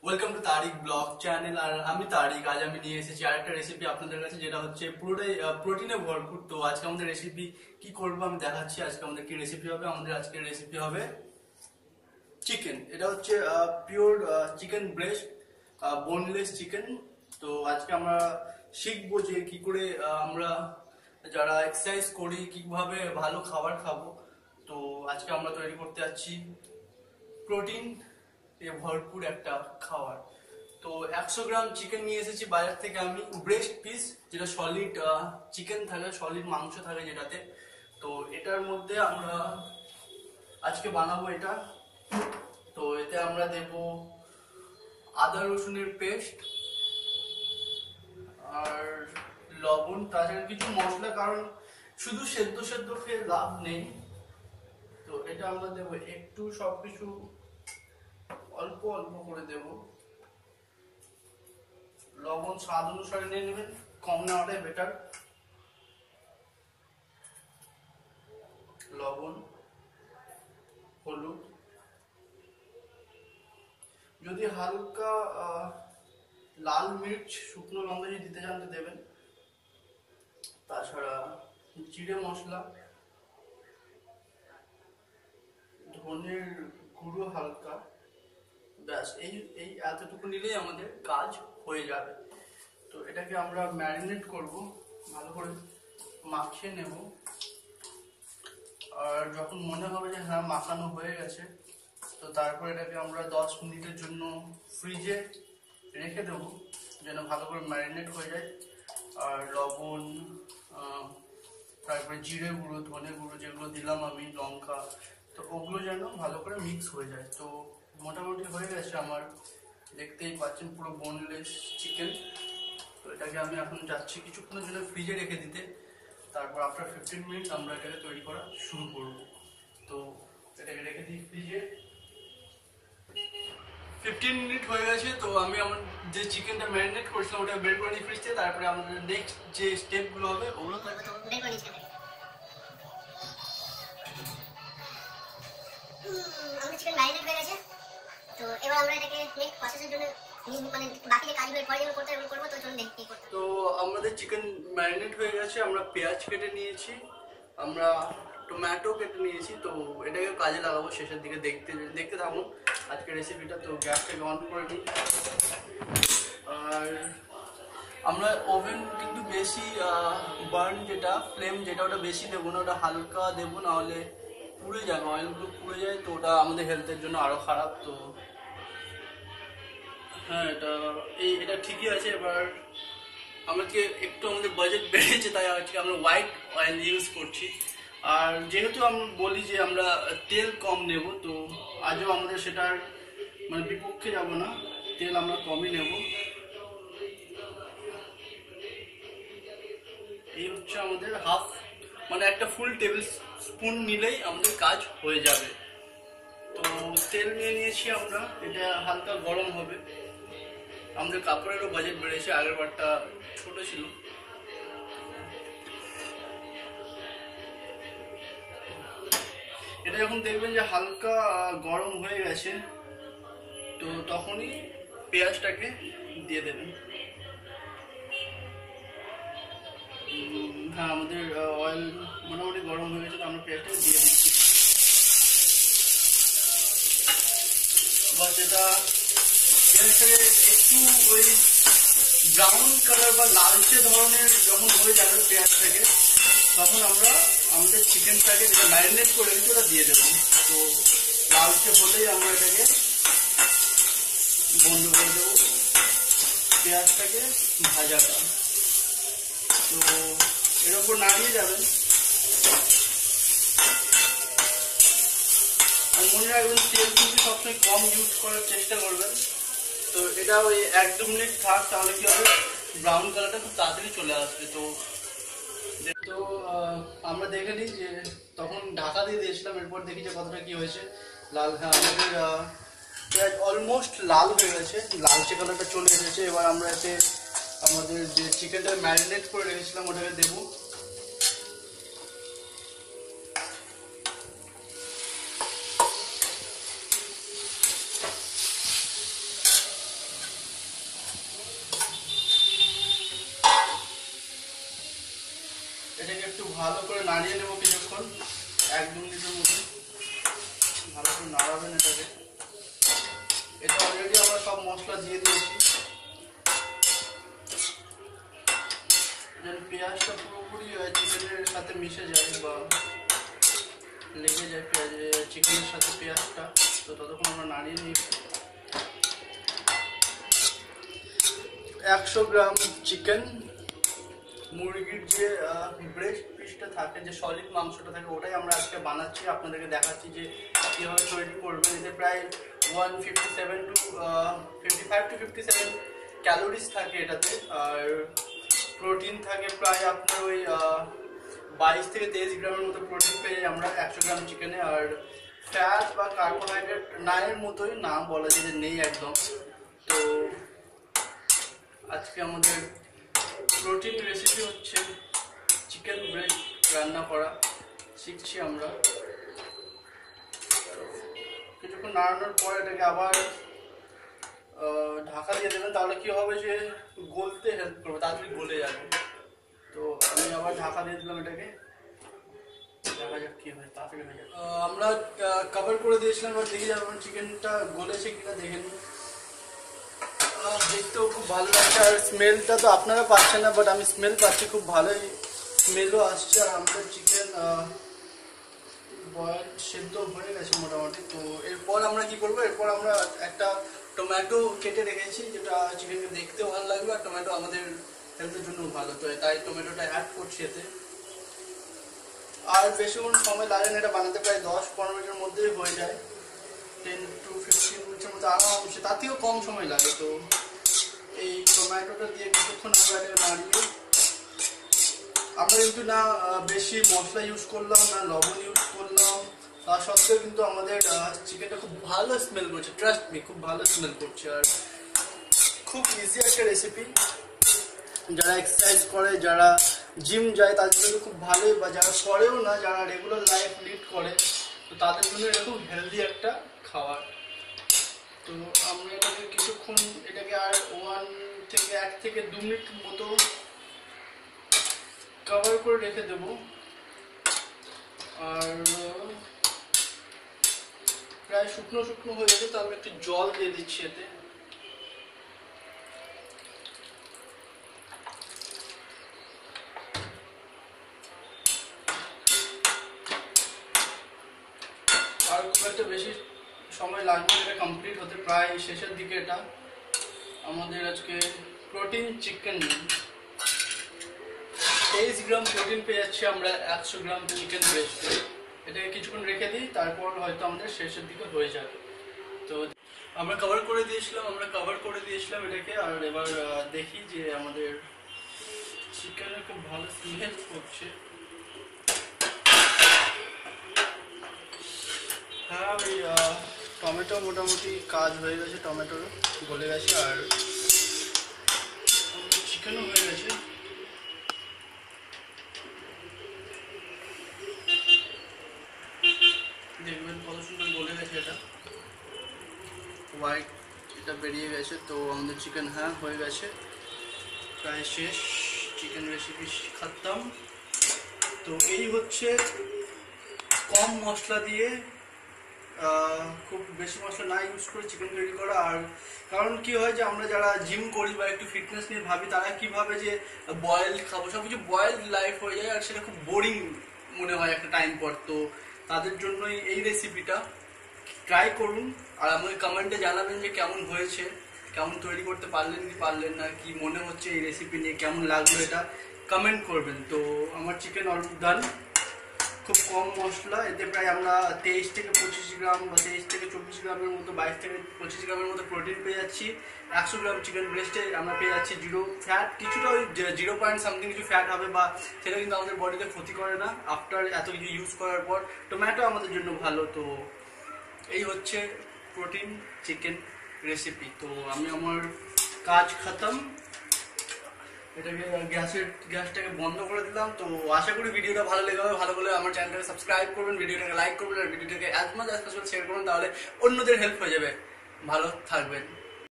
Welcome to Tariq blog channel. আর আমি তারিক। আজ আমি নিয়ে এসেছি আরেকটা রেসিপি আপনাদের কাছে, যেটা হচ্ছে পুরোটাই প্রোটিনে ভরপুর। তো আজকে আমাদের রেসিপি কি করবো আমি দেখাচ্ছি। আজকে আমাদের কি রেসিপি হবে, আমাদের আজকের রেসিপি হবে চিকেন। এটা হচ্ছে pure chicken breast, boneless chicken. তো আজকে আমরা শিখবো যে কি করে আমরা যারা এক্সারসাইজ করি কিভাবে ভালো খাবার খাবো। তো আজকে আমরা তৈরি করতে যাচ্ছি প্রোটিন এ ভরপুর একটা খাবার। তো 100 গ্রাম চিকেন নিয়ে এসেছি বাজার থেকে আমি, ব্রেস্ট পিস, যেটা সলিড চিকেন থাকে, সলিড মাংস থাকে যেটাতে। তো এটার মধ্যে আমরা আজকে বানাবো এটা। তো এতে আমরা দেব আদা রসুনের পেস্ট আর লবণ, তাছাড়া কিছু মশলা, কারণ শুধু সেদ্ধ সেদ্ধ খেয়ে লাভ নেই। তো এটা আমরা দেবো একটু, সবকিছু অল্প অল্প করে দেব। লবণ স্বাদ অনুসারে নিয়ে নেবেন, কম নেওয়াটাই বেটার। লবণ, হলুদ, যদি হালকা লাল মির্চ, শুকনো লঙ্কা যদি দিতে চান তো দেবেন। তাছাড়া জিরে মশলা, ধনের গুঁড়ো হালকা, ব্যাস এই এই এতটুকু নিলেই আমাদের কাজ হয়ে যাবে। তো এটাকে আমরা ম্যারিনেট করব, ভালো করে মাখিয়ে নেব। আর যখন মনে হবে যে হ্যাঁ মাখানো হয়ে গেছে, তো তারপর এটাকে আমরা 10 মিনিটের জন্য ফ্রিজে রেখে দেবো, যেন ভালো করে ম্যারিনেট হয়ে যায়। আর লবণ, তারপরে জিরে গুঁড়ো, ধনে গুঁড়ো যেগুলো দিলাম আমি, লঙ্কা, তো ওগুলো যেন ভালো করে মিক্স হয়ে যায়। তো মোটামুটি হয়ে গেছে আমার, দেখতেই পাচ্ছেন পুরো বোনলেস চিকেন। তো এটাকে আমি এখন যাচ্ছি কিছুক্ষণের জন্য ফ্রিজে রেখে দিতে। তারপর আফটার 15 মিনিট আমরা এটাকে তৈরি করা শুরু করব। তো এটাকে রেখে দিই ফ্রিজে। 15 মিনিট হয়ে গেছে। তো আমি আমার যে চিকেনটা ম্যারিনেট করেছিলাম ওটা বের করে নিই ফ্রিজ থেকে। তারপরে আমাদের নেক্সট যে স্টেপগুলো হবে ওগুলো করবো। তো বের করে নিচ্ছি। আমাদের চিকেন ম্যারিনেট হয়ে গেছে। তো এবার আমরা এটাকে নেক্সট প্রসেসের জন্য মানে বাকি যে কাজগুলো পরে যেগুলো করতে হবে করবো। তো চলুন দেখি কি করতে। তো আমাদের চিকেন ম্যারিনেট হয়ে গেছে। আমরা পেঁয়াজ কেটে নিয়েছি, আমরা টমেটো কেটে নিয়েছি। তো এটাকে কাজে লাগাবো শেষের দিকে, দেখতে দেখতে থাকুন আজকের রেসিপিটা। তো গ্যাসটাকে অন করে নিই। আর আমরা ওভেন কিন্তু বেশি বার্ন, যেটা ফ্লেম যেটা, ওটা বেশি দেবো না, ওটা হালকা দেবো, নাহলে পুড়ে যাবে, অয়েলগুলো পুড়ে যায়। তো ওটা আমাদের হেলথের জন্য আরও খারাপ। তো হ্যাঁ, এটা ঠিকই আছে। এবার আমাকে একটু আমাদের বাজেট বেড়েছে, তাই আজকে আমরা হোয়াইট অয়েল ইউজ করছি। আর যেহেতু আমরা বলি যে আমরা তেল কম নেব, তো আজও আমাদের সেটার মানে বিপক্ষে যাব না, তেল আমরা কমই নেব। এই হচ্ছে আমাদের হাফ, মানে একটা ফুল টেবিল স্পুন নিলেই আমাদের কাজ হয়ে যাবে। তো তেল নিয়ে নিয়েছি আমরা, এটা হালকা গরম হবে। আমাদের কাপড়েরও বাজেট বেড়েছে, আগের বারটা ছোট ছিল। এটা যখন দেখবেন যে হালকা গরম হয়ে গেছে, তো তখনই পেঁয়াজটাকে দিয়ে দেবেন। হ্যাঁ, আমাদের অয়েল মোটামুটি গরম হয়ে গেছে, তো আমরা পেঁয়াজটাকে দিয়ে দিচ্ছি। বাস এটা পেঁয়াজটাকে একটু ওই ব্রাউন কালার বা লালচে ধরনের যখন হয়ে যাবে পেঁয়াজটাকে, তখন আমরা আমাদের চিকেনটাকে যেটা ম্যারিনেট করে রেখেছি ওটা দিয়ে দেবো। তো লালচে হলেই আমরা এটাকে বন্ধ করে দেবো, পেঁয়াজটাকে ভাজাটা। তো এর উপর নাড়িয়ে যাবেন। আর মনে রাখবেন তেল কিন্তু সবসময় কম ইউজ করার চেষ্টা করবেন। তো এটা ওই 1-2 মিনিট থাক, তাহলে কি হবে, ব্রাউন কালারটা খুব তাড়াতাড়ি চলে আসবে। তো আমরা দেখে নিই যে তখন ঢাকা দিয়ে দিয়েছিলাম, এরপর দেখি যে কতটা কি হয়েছে। লাল, হ্যাঁ আমাদের পেঁয়াজ অলমোস্ট লাল হয়ে গেছে, লালচে কালারটা চলে এসেছে। এবার আমরা এতে আমাদের যে চিকেনটা ম্যারিনেট করে রেখেছিলাম ওটাকে দেবো। ভালো করে নাড়িয়ে নেবো কিছুক্ষণ, 1-2 মিনিটের মতো ভালো করে নাড়াবেন এটাকে। এটা অলরেডি আমরা সব মশলা দিয়ে দিয়েছি, যেন পেঁয়াজটা পুরোপুরি চিকেনের সাথে মিশে যায় বা লেগে যায় চিকেনের সাথে পেঁয়াজটা। তো ততক্ষণ আমরা নাড়িয়ে নিই। 100 গ্রাম চিকেন, মুরগির যে ব্রেস্ট পিসটা থাকে, যে সলিড মাংসটা থাকে, ওটাই আমরা আজকে বানাচ্ছি। আপনাদেরকে দেখাচ্ছি যে কীভাবে তৈরি করবেন। এতে প্রায় 157 to 55 to 57 ক্যালোরিজ থাকে এটাতে, আর প্রোটিন থাকে প্রায় আপনার ওই 22 থেকে 23 গ্রামের মতো প্রোটিন পেয়ে আমরা 100 গ্রাম চিকেনে। আর ফ্যাট বা কার্বোহাইড্রেট নায়ের মতোই, না বলা যায় যে নেই একদম। তো আজকে আমাদের প্রোটিন রেসিপি হচ্ছে চিকেন ব্রেস্ট রান্না করা শিখছি আমরা। কিছুক্ষণ নাড়ানোর পর এটাকে আবার ঢাকা দিয়ে দেবেন, তাহলে কি হবে যে গলতে হেল্প করবে, তাড়াতাড়ি গলে যাবে। তো আমি আবার ঢাকা দিয়ে দিলাম এটাকে, দেখা যাক কি হয়, তাড়াতাড়ি হয়ে যাবে। আমরা কভার করে দিয়েছিলাম, এবার দেখে যাবেন চিকেনটা গলেছে কিনা দেখে নিন। দেখতেও খুব ভালো লাগছে, আর স্মেলটা তো আপনারা পাচ্ছেন না, বাট আমি স্মেল পাচ্ছি, খুব ভালোই স্মেলও আসছে। আর আমাদের চিকেন বয়েল সেদ্ধ হয়ে গেছে মোটামুটি। তো এরপর আমরা কি করবো, এরপর আমরা একটা টমেটো কেটে রেখেছি, যেটা চিকেনকে দেখতেও ভালো লাগবে, আর টমেটো আমাদের হেলথের জন্য ভালো, তো তাই টমেটোটা অ্যাড করছি এতে। আর বেশিক্ষণ সময় লাগে না এটা বানাতে, প্রায় 10-15 মিনিটের মধ্যেই হয়ে যায়, 10 to 15 মিনিটের মধ্যে আরামসে, তার থেকেও কম সময় লাগে। তো এই টমেটোটা দিয়ে কিছুক্ষণ আমরা এটাকে নাড়িয়ে, আমরা কিন্তু না বেশি মশলা ইউজ করলাম, না লবণ ইউজ করলাম, তা সত্ত্বেও কিন্তু আমাদের চিকেনটা খুব ভালো স্মেল করছে, ট্রাস্ট মি, খুব ভালো স্মেল করছে। আর খুব ইজি একটা রেসিপি, যারা এক্সারসাইজ করে, যারা জিম যায় তাদের জন্য খুব ভালোই, বা যারা করেও না, যারা রেগুলার লাইফ লিড করে, তো তাদের জন্য এটা খুব হেলদি একটা খাবার। তো আমরা এটাকে কিছুক্ষণ, এটাকে আর 1 থেকে 2 মিনিট মতো কভার করে রেখে দেব। আর প্রায় শুকনো শুকনো হয়ে গেছে, তো আমি একটু জল দিয়ে দিচ্ছি এতে। আর খুব একটা বেশি সময় লাগবে এটা কমপ্লিট হতে, প্রায় শেষের দিকে। এটা আমাদের আজকে প্রোটিন চিকেন, 23 গ্রাম প্রোটিন পেয়ে যাচ্ছি আমরা 100 গ্রাম চিকেন ব্রেস্টে। এটাকে কিছুক্ষণ রেখে দিই, তারপর হয়তো আমাদের শেষের দিকে হয়ে যাবে। তো আমরা কভার করে দিয়েছিলাম এটাকে। আর এবার দেখি যে আমাদের চিকেনের খুব ভালো স্মেল করছে। হ্যাঁ, ওই টমেটো মোটামুটি কাজ হয়ে গেছে, টমেটো গলে গেছে, আর চিকেনও হয়ে গেছে। দেখবেন কত সুন্দর গলে গেছে, এটা হোয়াইট, এটা বেরিয়ে গেছে। তো আমাদের চিকেন হ্যাঁ হয়ে গেছে, প্রায় শেষ চিকেন রেসিপি খাতাম। তো এই হচ্ছে কম মশলা দিয়ে, খুব বেশি মশলা না ইউজ করে চিকেন তৈরি করা। আর কারণ কি হয় যে আমরা যারা জিম করি বা একটু ফিটনেস নিয়ে ভাবি, তারা কিভাবে যে বয়েলড খাবো, সব কিছু বয়েলড লাইফ হয়ে যায়, আর সেটা খুব বোরিং মনে হয় একটা টাইম পর। তো তাদের জন্যই এই রেসিপিটা ট্রাই করুন, আর আমাকে কমেন্টে জানাবেন যে কেমন হয়েছে, কেমন তৈরি করতে পারলেন কি পারলেন না, কি মনে হচ্ছে এই রেসিপি নিয়ে, কেমন লাগলো এটা কমেন্ট করবেন। তো আমার চিকেন অলরেডি ডান, খুব কম মশলা, এতে প্রায় আমরা 23 থেকে 25 গ্রাম বা 23 থেকে 24 গ্রামের মতো, 22 থেকে 25 গ্রামের মতো প্রোটিন পেয়ে যাচ্ছি। 100 গ্রাম চিকেন ব্রেস্টে আমরা পেয়ে যাচ্ছি 0 ফ্যাট, কিছুটা ওই 0.something কিছু ফ্যাট হবে, বা সেটা কিন্তু আমাদের বডিতে ক্ষতি করে না আফটার এত কিছু ইউজ করার পর। টমেটো আমাদের জন্য ভালো। তো এই হচ্ছে প্রোটিন চিকেন রেসিপি। তো আমি আমার কাজ খতম, এটাকে গ্যাসটাকে বন্ধ করে দিলাম। তো আশা করি ভিডিওটা ভালো লেগে হবে, ভালো হলে আমার চ্যানেলটাকে সাবস্ক্রাইব করবেন, ভিডিওটাকে লাইক করবেন, আর ভিডিওটাকে as much as possible share করবেন, তাহলে অন্যদের হেল্প হয়ে যাবে। ভালো থাকবেন।